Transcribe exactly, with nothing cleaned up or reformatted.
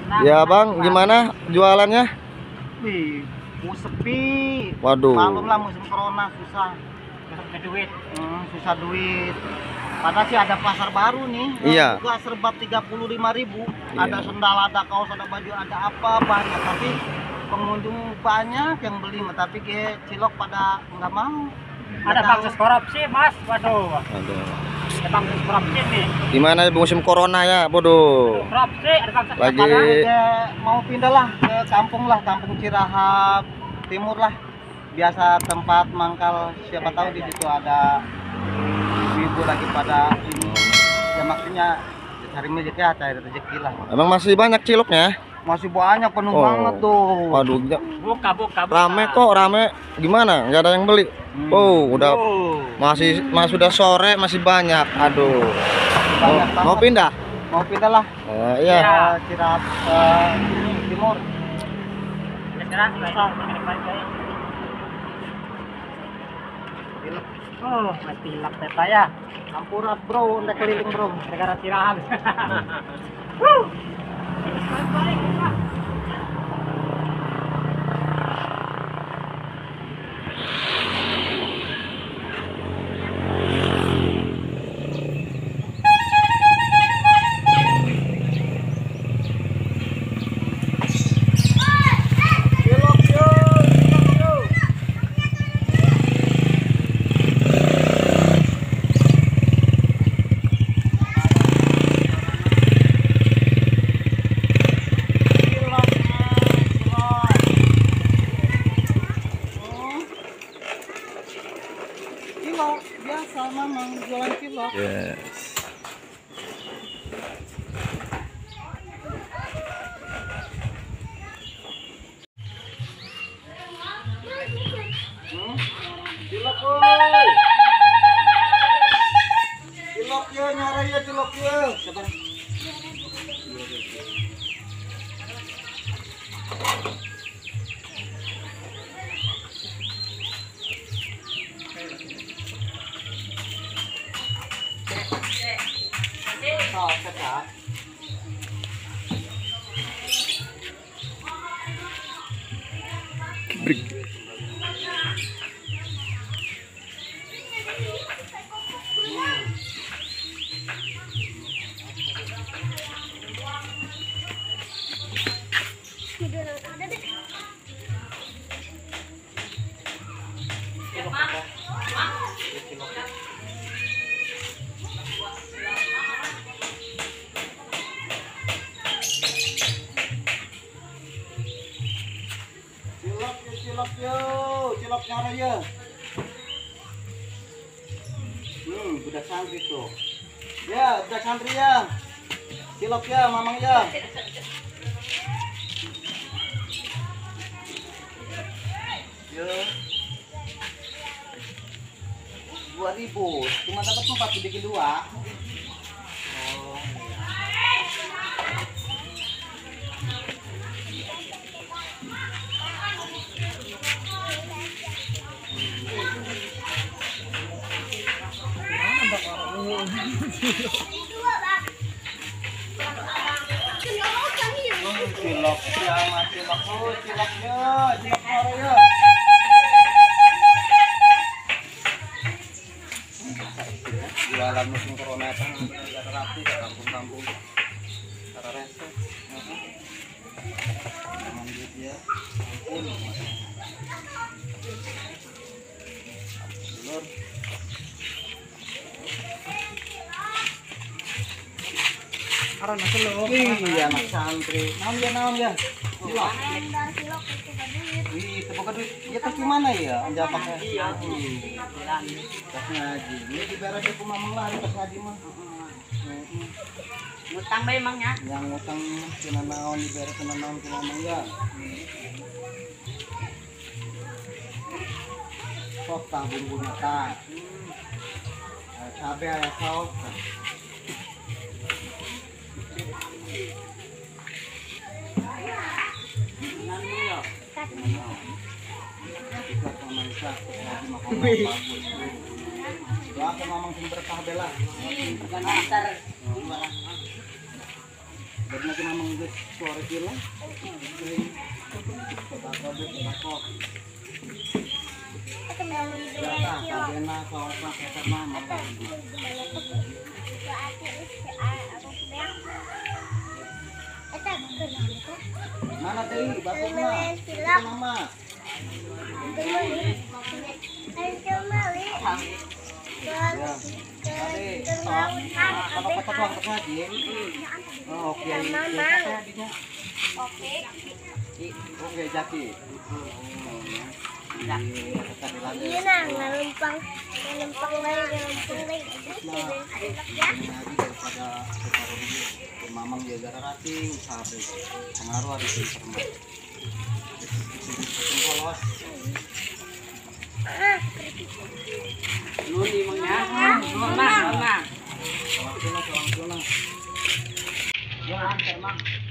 Ya bang, gimana jualannya? Wih, mau sepi. Waduh. Malum lah musim corona susah. Susah duit. Hmm, susah duit. Padahal sih ada pasar baru nih. Iya. Juga serba tiga puluh lima ribu. Iya. Ada sendal, ada kaos, ada baju, ada apa banyak. Tapi pengunjung banyak yang beli, tapi kayak cilok pada nggak mau. Ada bangsa korupsi mas, waduh. Aduh. Ada bangsa korupsi nih. Gimana musim corona ya, bodoh. Korupsi, ada bangsa Lagi. Kayak mau pindah lah ke kampung lah, kampung Cirahap Timur lah. Biasa tempat mangkal, siapa tahu di situ ada ibu lagi pada ini. Ya maksudnya cari rezeki ya, cari rezeki lah. Emang masih banyak ciloknya? Masih banyak, penuh Oh. banget tuh. Waduh, Buka, buka, buka. rame kok, rame. Gimana? Nggak ada yang beli? Hmm. Oh, udah Oh. masih masih sudah sore masih banyak. Aduh. Mau, Banyak mau banget. pindah? Mau pindah lah. Oh, iya. Ya. Ke Cirahap eh, Timur. Sekarang sudah oh, mati tilap teta ya. Ampurat bro, udah keliling bro. Negara Cirahap. Kilo biasa memang jualan kilo. Yes. Hmm? Cilok oi. Cilok ya, nyara ya cilok ya. Sabar. Oh, sekat. Cilok ya, cilok ya, cilok nyara ya. Hmm, budak santri tuh. Ya, budak santri ya. Cilok ya, mamang ya. Ya. Dua ribu, cuma dapat empat bikin dua. Oh, cilok ya, masih bagus ciloknya, cilok nyara ya. Jualan musim corona kan nggak terapi ke kampung-kampung cara resep lanjut ya ampun telur Karena telur. iya anak santri naon ya naon ya cilok Cilok itu duit. wih tepuk duit ya tas gimana ya anja pakai Iya. tas ngaji ini diberes aku mamang lah tas ngaji mah. Heeh. Ngutang ba emangnya? Yang ngutang kena naon diberes kena naon ke mamang ya. Sok tah bumbunya tah. Aya cabe aya saus. Doakan mamang sing berkah bela. Jadi nanti memang guys sore kilo. Tobacco, tobacco. Ito meron din Biasa, yung kilo. sabi na sa oras na kaya na Ito, mga. ito ate is si Arong Bek. Ito, ito lang ito. Mana teh? Batuk na. Ito mama. Ito mali. Ito mali. Ya. Tadi, apa kata tuang tersaji? Oh, oke. Oke. Oke, jaki. Ya. Iya na, ngalumpang. Ngalumpang na yun, ngalumpang na yun. Nah, ini lagi daripada separuh ini. Mamang dia gara rati, usaha pengaruh ada di termak. Polos. Ah, Nuni mangnya. Mama, mama. Orang tua, orang tua. Jangan, Mang.